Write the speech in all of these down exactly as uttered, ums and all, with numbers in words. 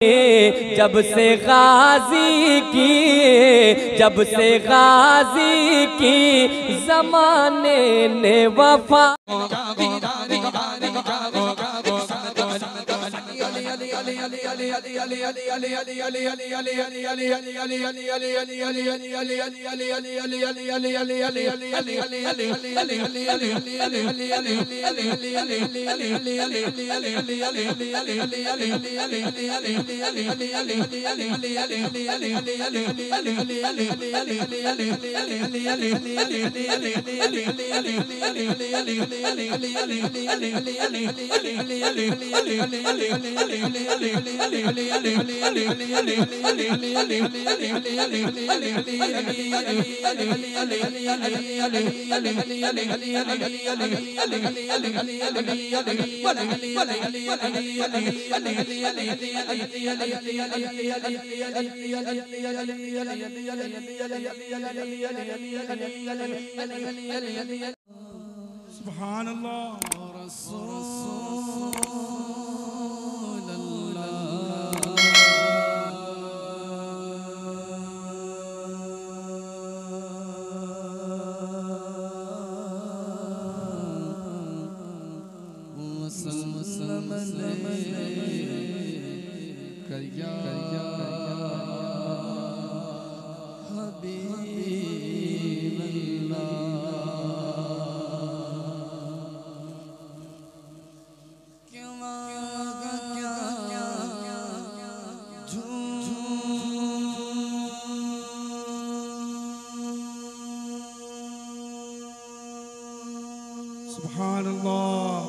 जब से गाजी की जब से गाजी की ज़माने ने वफा सुभान अल्लाह सुभान अल्लाह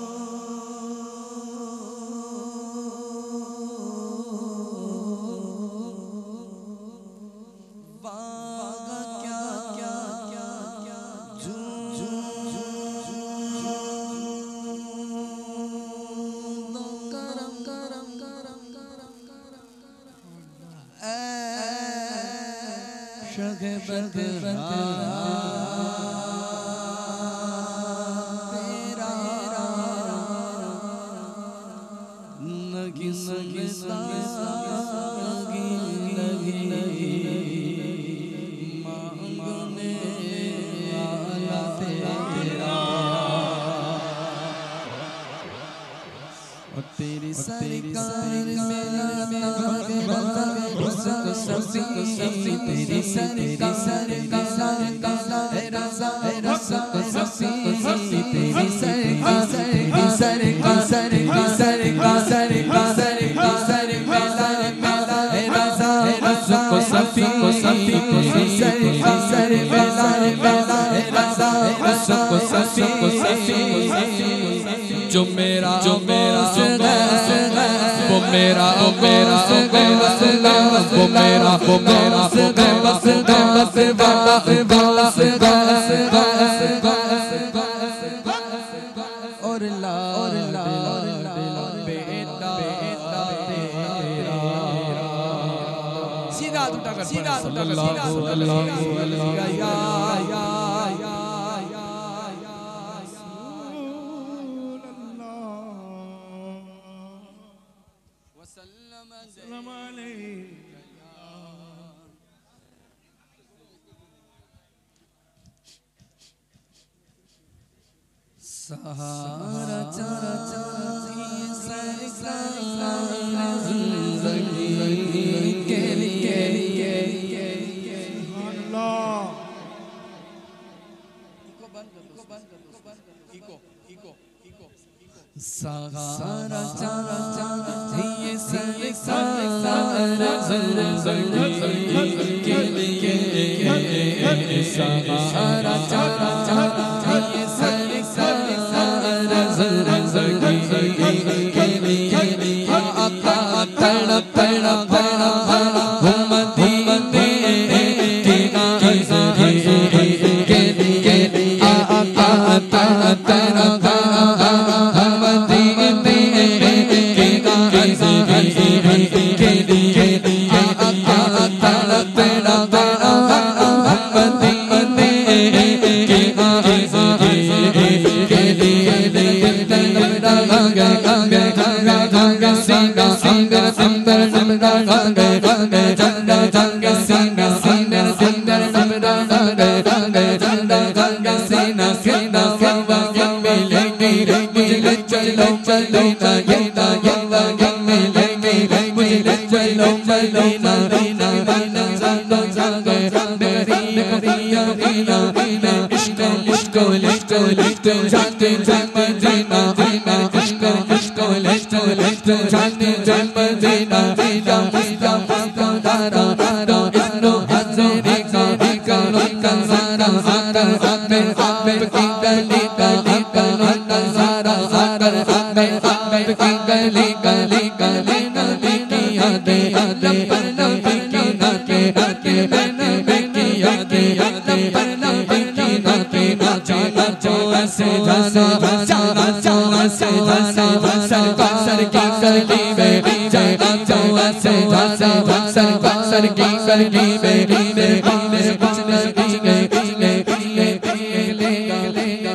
तेरी सरकार तेरी सरकार जो मेरा जो मेरा वो मेरा वो मेरा वो मेरा वो मेरा और ला और ला बेटा सीधा उठा कर सीधा उठा कर सीधा या या सहारा चारा जिंदगी के लिए सहारा चारा ये जिंदगी के लिए सहारा चारा Sing, sing, sing, सुंदर सुंदर गंगे गंगे चंदा चंगे सीना सीना सुंदर सुंदर गंगे गंगे चंदा चंगे सीना सीना गंगा गंगे लेके मुझे चलो चलो ना ये ना ये ना गंगे लेके मुझे चलो चलो ना रीना रीना चंदा चंगे गंगे रिया रिया रिया इश्क इश्क इश्क इश्क जाते जाते जीना जीना इश्क इश्क इश्क इश्क जाते जाते जीना जीना जीना जीना दारा दारा इन्नो हज़रे का का का सारा सारा सारे सारे की गली गली गली सारा सारा सारे सारे की गली गली गली नबी की यादें यादें नबी की नाते नाते मैंने की यादें यादें नबी की नाते नाचे नाचो ऐसे जाना जाना जाना ऐसे जाना सरकार सर की गली में जाना जाओ ऐसे जाना सरकार सर की गली में में में कुछ नहीं कुछ नहीं कुछ नहीं कुछ नहीं ले ले ले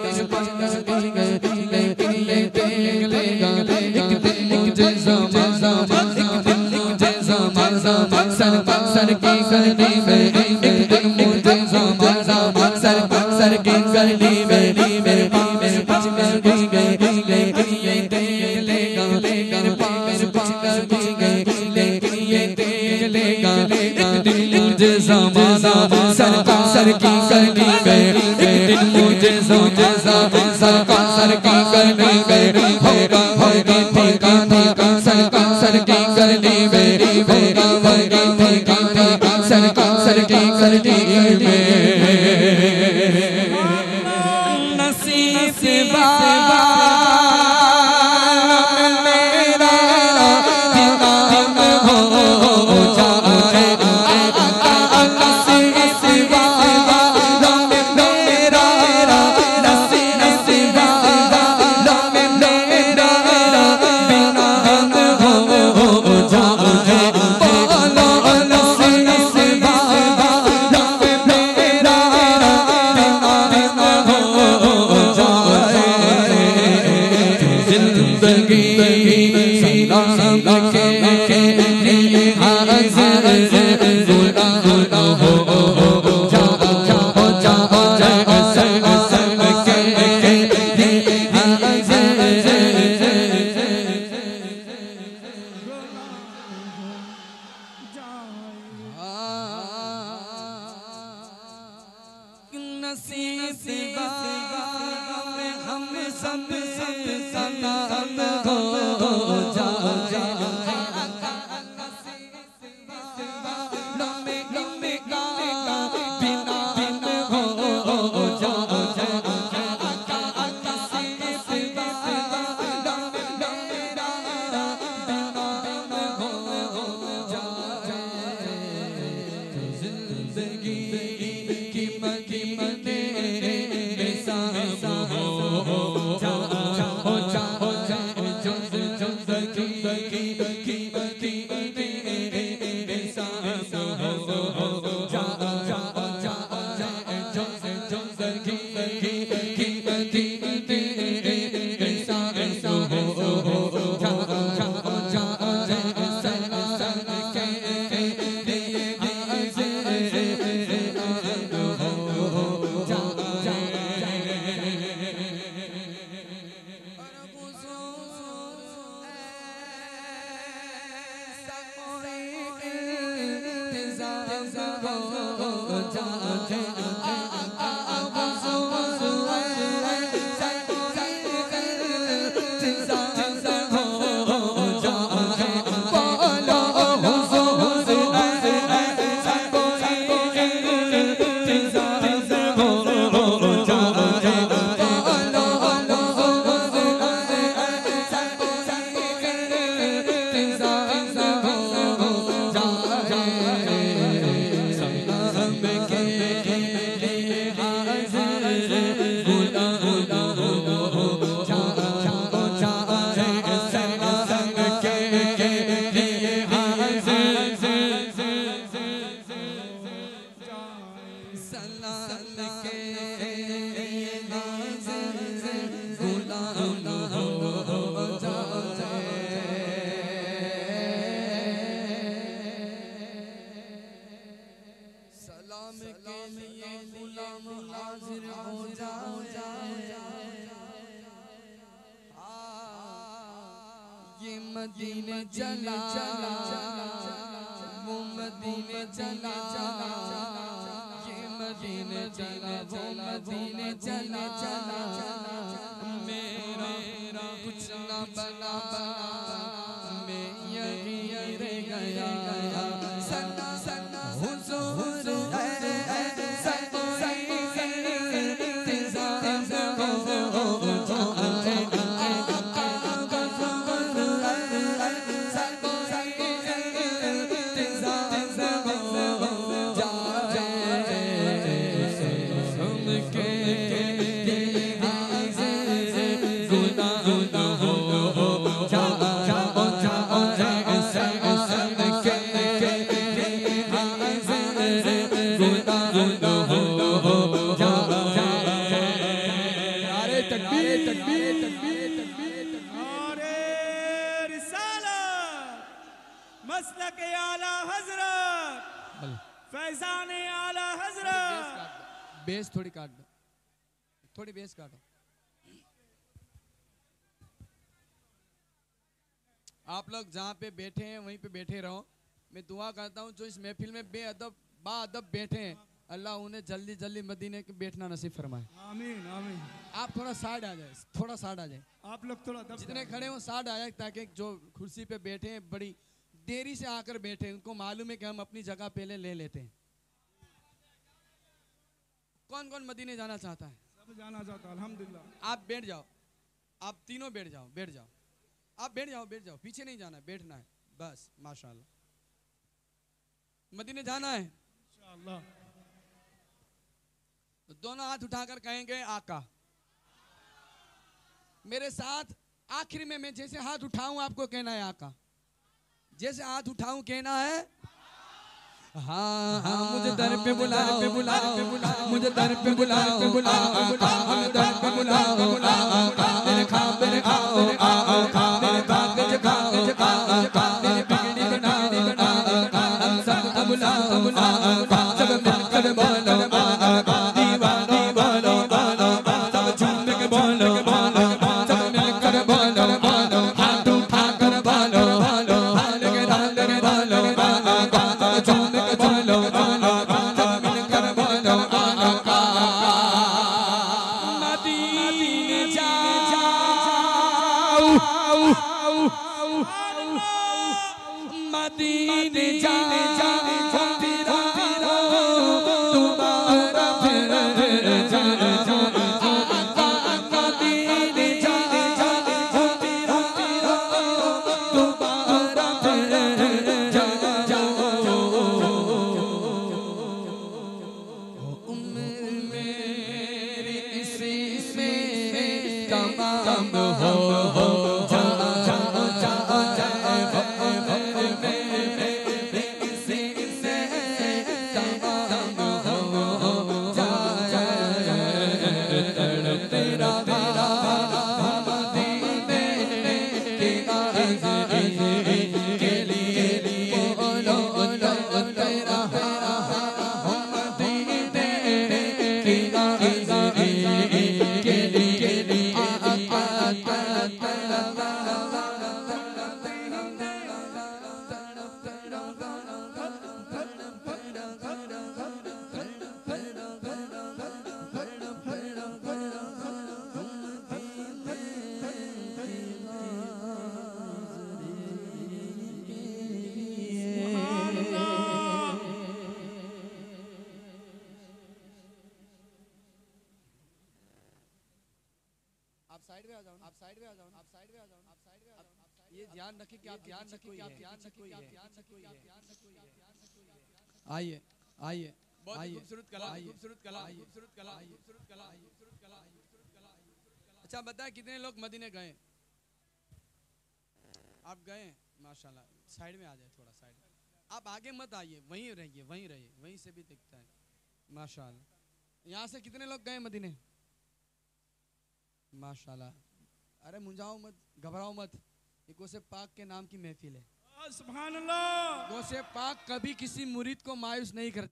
एक दिन एक जैसा मजा एक दिन एक जैसा मजा सरकार सर की गली में एक दिन एक जैसा मजा सरकार सर की गली में में में कुछ नहीं कुछ नहीं कुछ नहीं ये लेगा लेगा पास कुछ नहीं कुछ नहीं ये लेगा एक दिन मुझे ज़माना सरकार सर की गली में एक दिन मुझे जैसा सरकार सर की गली में होगा होगा ठिकाना सरकार सर की गली में होगा होगा ठिकाना सरकार सर की गली में नसीब से मदीने चला वो मदीने चला ये मदीने चला वो मदीने चला मेरा कुछ ना बना मैं यहीं रह गया सना सना हुजूर बेस थोड़ी काट दो, थोड़ी बेस काटो। आप लोग जहाँ पे बैठे हैं वहीं पे बैठे रहो। मैं दुआ करता हूँ जो इस महफिल में बेअदब बाअदब बैठे हैं अल्लाह उन्हें जल्दी जल्दी मदीने के बैठना नसीब फरमाए। आमीन आमीन। आप थोड़ा साइड आ जाए, थोड़ा साइड आ जाए। आप लोग थोड़ा जितने खड़े हो साइड आ जाए ताकि जो कुर्सी पे बैठे हैं बड़ी देरी से आकर बैठे हैं उनको मालूम है कि हम अपनी जगह पहले ले लेते हैं। कौन कौन मदीने जाना चाहता है? सब जाना चाहता है अल्हम्दुलिल्लाह। आप बैठ जाओ, आप तीनों बैठ जाओ, बैठ जाओ, आप बैठ जाओ, बैठ जाओ, पीछे नहीं जाना है, बैठना है बस। माशाल्लाह मदीने जाना है इंशाअल्लाह। तो दोनों हाथ उठाकर कहेंगे आका। मेरे साथ आखिर में मैं जैसे हाथ उठाऊं आपको कहना है आका। जैसे हाथ उठाऊं कहना है हाँ हाँ मुझे दर पे बुलाओ पे बुलाओ मुझे दर पे बुलाओ पे बुलाओ मुझे दर पे बुलाओ मेरे खाओ मेरे खाओ मेरे कागज कागज कागज मेरी बिगड़ी बनाओ हम सब बुलाओ बुलाओ सब मिलकर बोलो दीवानी बोलो सब झूम के बोलो सब मिलकर बोलो हाथ उठाकर बोलो हाल के डाल के बोलो झूम के बोलो सब मिलकर बोलो मदीने जाओ मदीने जाओ दोबारा फिर जाओ मदीने जाओ दोबारा फिर जाओ उम्र मेरी इसी में तमाम हो जाओ जाओ जाओ साइड में आ जाओ, आप साइड में आ जाओ, आप साइड में आ जाओ, आप साइड में आ जाओ। ये ध्यान रखिए कि आप ध्यान रखिए कि आप ध्यान रखिए कि आप ध्यान रखिए कि आप ध्यान रखिए। आइए आइए बहुत खूबसूरत कला, खूबसूरत कला, खूबसूरत कला, खूबसूरत कला, खूबसूरत कला, खूबसूरत कला। अच्छा बताएं कितने लोग मदीने गए? आप गए? माशाल्लाह। साइड में आ जाए, थोड़ा साइड में। आप आगे मत आइए, वहीं रहिए, वहीं रहिए, वहीं से भी दिखता है। माशाल्लाह। यहाँ से कितने लोग गए मदीने? माशाल्लाह। अरे मुंजाओ मत, घबराओ मत, ये गौसे पाक के नाम की महफिल है। सुभान अल्लाह। गौसे पाक कभी किसी मुरीद को मायूस नहीं करते।